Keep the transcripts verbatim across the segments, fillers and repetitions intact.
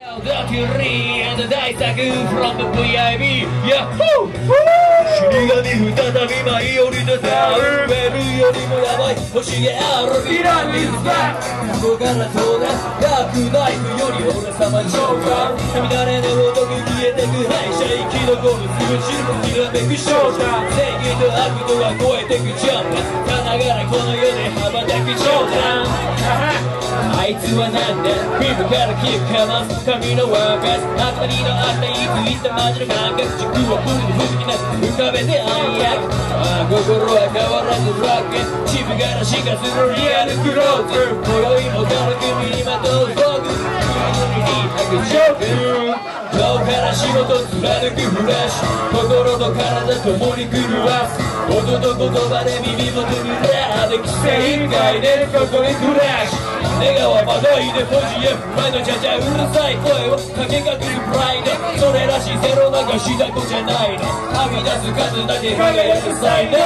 大作 from ブイアイビー Yahoo! 死神再び舞い降りてさウェルよりもヤバい星があるヴィランイズバックここから遠ざダークナイフより俺様に召喚乱れのごとく消えてく敗者生き残るすぐ散るきらめく勝者正義と悪とは超えてくジャンプさながらこの世で羽ばたく冗談あいつはなんだフィルからキープかます神のワーカーズあたりのあったいついったマジの感覚軸をブルブルになって浮かべて暗躍ああ心は変わらずラック渋がらしがするリアルクローズ今宵もこの組にまとう僕君に吐くジョーク顔から仕事貫くフラッシュ心と体ともに狂わす音と言葉で耳元にラーで規制外でここにクラッシュ笑顔はまだいでポジエ前のちゃちゃうるさい声をかけかけるプライドそれらしいゼロなんかした子じゃないのはみ出す数だけ輝く才能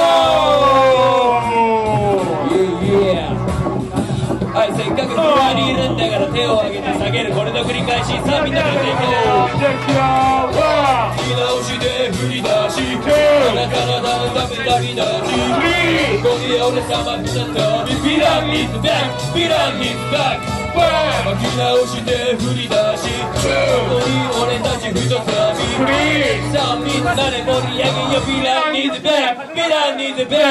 Yeah, yeah はい、せっかくフロアにいるんだから手を挙げて下げるこれの繰り返しさあみんなでいこう見直して振り出しあなたの名のためだけだしここに俺様再びヴィランミッドバックヴィランミッドバック巻き直して振り出しここに俺たち再びさあみんなで盛り上げよヴィランミッドバックヴィランミッドバ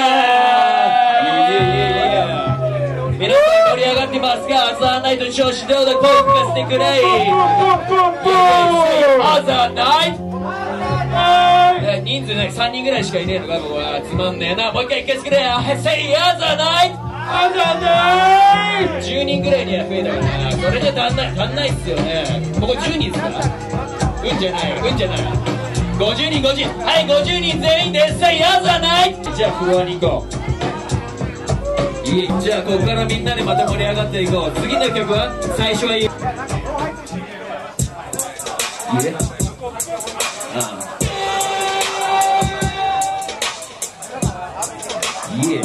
ック皆さん盛り上がってますかアザーナイト調子どうだ声聞かせてくれアザーナイト人数ねさんにんぐらいしかいねえのかここはつまんねえなもう一回聞かせてくれセイアザーナイトアザーナイトじゅうにんぐらいには増えたからなこれじゃ足んない足んないっすよねここじゅうにんっすかうんじゃないうんじゃないごじゅうにんごじゅうにんはいごじゅうにん全員でセイアザーナイトじゃあフロアに行こういいじゃあここからみんなでまた盛り上がっていこう次の曲は最初はいいえああいえ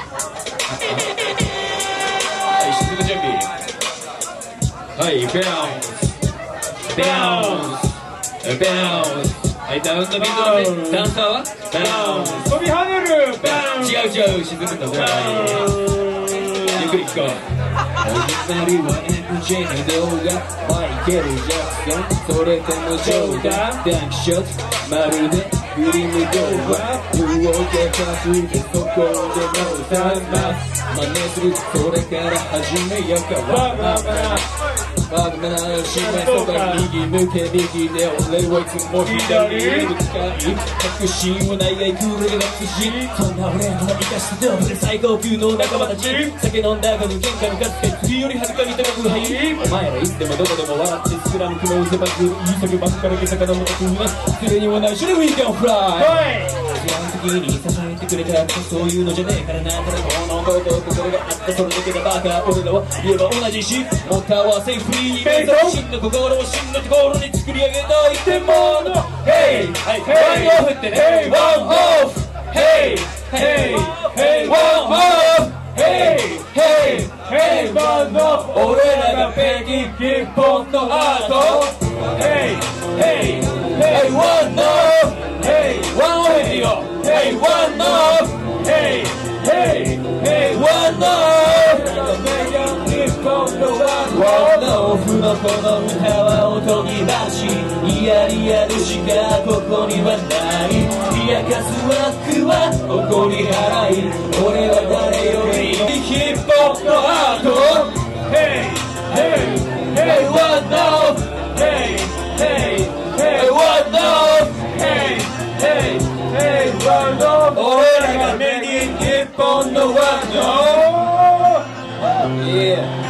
はい沈む準備はいバウンスバウンスバウンスはいダウンのビートだねダンサーはバウンス飛び跳ねるバウンス違う違う沈むんだゆっくり聞こう始まりは エムジェー の動画マイケル・ジャクソンそれとも冗談ダンクショットまるでグリム動画動けかすでそこで直さます真似するそれから始めようかわままバグマナーしめそば右向け右で俺はいつも左向かい確信はないがいくれが不思議そんな俺を生かしてどうで最高級の仲間たち酒飲んだ後の喧嘩の数で次よりはるかに高く入りお前らいつでもどこでも笑ってスクラムクローズバックいい酒ばっかりけ魚もたくな失礼にはないしねウィーキャンフライ基本的に支えてくれたってそういうのじゃねえからなんだろうの声と心があったそれだけでバカ俺らは言えば同じしもっと合わせフリーに目指す真の心を真のところに作り上げた一点もの Hey! ワンオフってねワンオフ Hey! Hey! Hey! ワンオフ Hey! Hey! Hey! ワンオフ俺らが北京日本のアート Hey! Hey! Hey! ワンオフ Hey! ワンオフってよ Hey! ワンオフ Hey! Hey! Hey! ワンオフワンオフのこの歌はおとぎ話いやいやるしかここにはない冷やかすワックは怒り払い俺は誰よりヒップホップのアート Hey! Hey! Hey! ワンオフ Hey! Hey! Hey! ワンオフ Hey! Hey! Hey! ワンオフ俺らが目に日本のワンオフ Yeah!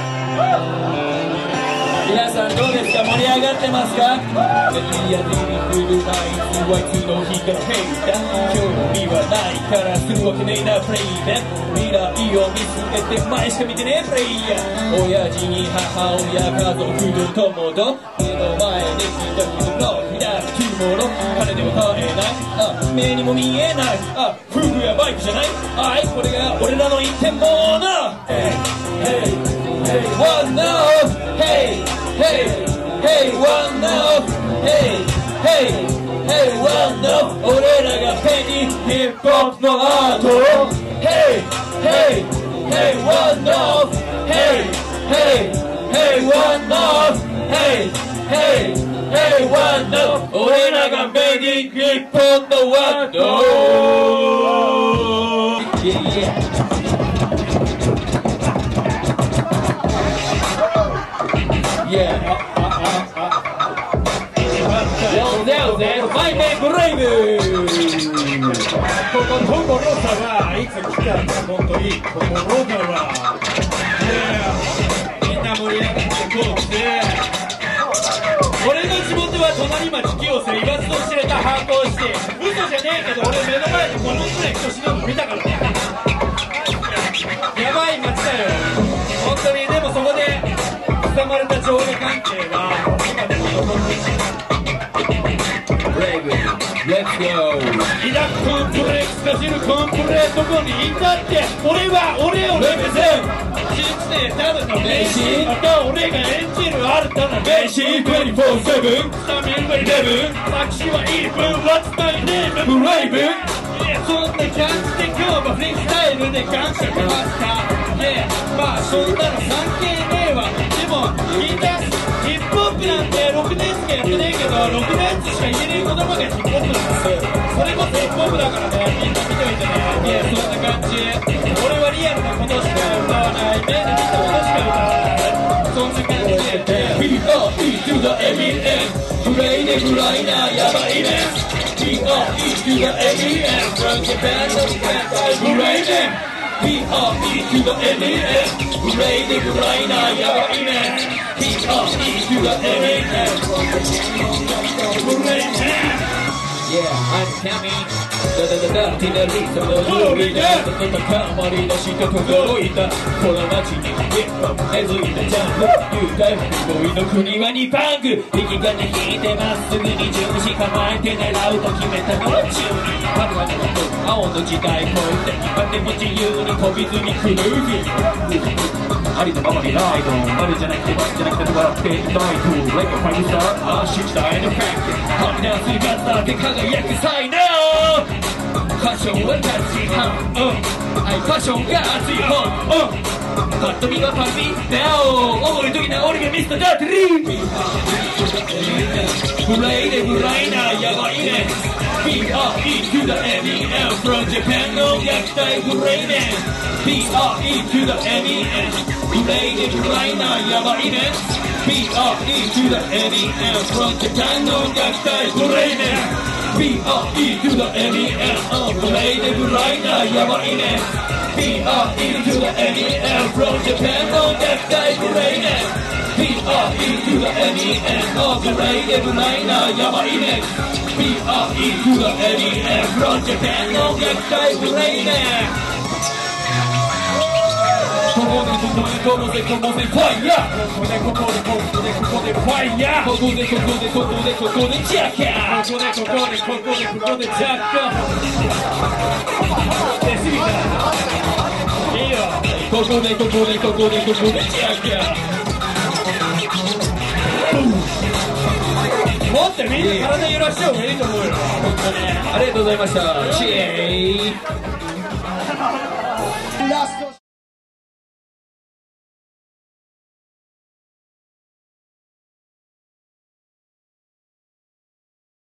皆さんどうですか盛り上がってますかメディアで来るナイツはいつの日からヘイだ興味はないからするわけねえなプレイだ未来を見つけて前しか見てねえプレイヤー親父に母親家族と友と目の前で一人の開き物金では買えないあ目にも見えないあ服やバイクじゃないあいこれが俺らの一点物 Hey! Hey! Hey! One love! Hey! Hey! Hey one love Hey Hey Hey one love 俺らがペニーヒップホップのアート Hey Hey Hey one love Hey Hey Hey one love Hey Hey Hey one love 俺らがメイン日本のワンド Yeah yeah Yeah Yo there there My name Brave ここトコロサはいつ来たんだ本当にトコロサはみんな盛り上がってこうぜ俺の地元は隣町清瀬言わずと知れた反抗して嘘じゃねえけど俺目の前でごもんくらい人死ぬの見たからねやばい町だよ本当にでもそこで刻まれた上下関係は今でも残ってる Let's go イラクコンプレックスかじるコンプレどこにいたって俺は俺をレベゼン信じてただの名シまた俺が演じる新たな名シにじゅうよんセブンスタミンはじゅういち作詞はイーブン What's my name? ブレイブそんな感じで今日もフリースタイルで感謝しますか Yeah まあそんなの関係ねえわでも聞いたヒップホップなんてろくねんしかやってねえけどろくねんしか言えねえ言葉がヒップホップなんですそれこそヒップホップだからねみんな見といてねいやそんな感じ俺はリアルなことしか歌わない目で見たことしか歌わないそんな感じでピーオーイー to the エムイーエヌ グレイでグライナーやばいね ピーオーイー to the エムイーエヌ from Japan to Japan グレイで ピーオーイー to the エムイーエヌ グレイでグライナーやばいね ピーオーイー to the エムイーエヌ グレイでYeah, I'm coming ダダダダティナリーその通りだその高まり出して届いたこの街にヒップホップ根付いたジャンプ雄大なボーイの国はにパンク引き金引いてまっすぐに順し構えて狙うと決めたのは中にパルワのこと青の時代超えて今でも自由に飛びずにクルーズありのままにライド丸じゃなくてバスじゃなくて笑っていないと Like a five star 安心したいのファクトはみ出すガッターで輝く才能ファッションはガチハンうんはいファッションが熱い本うんパッと見はパピーだよ重い時な俺がミスターダーティリーブレイでブライナーやばいね ピーオーイー to the エムイーエヌ from Japan の虐待ブレイね ピーオーイー to the エムイーエヌ ブレイでブライナーやばいね ピーオーイー to the エムイーエヌ from Japan の虐待ブレイね ピーオーイー to the エムイーエヌ ブレイでブライナーやばいね ピーオーイー to the エムイーエヌ from Japan の虐待ブレイね ピーオーイー to the エムイーエヌ ブレイでブライナーやばいね ピーオーイー to the エムイーエヌ from Japan の虐待ブレイねここでここでここでここでファイヤーここでここでここでここでファイヤーここでここでここでここでジャッカーここでここでここでここでジャッカー出過ぎたいいよここでここでここでここでジャッカーもっとみんな体揺らした方がいいと思うよ本当にありがとうございましたチェー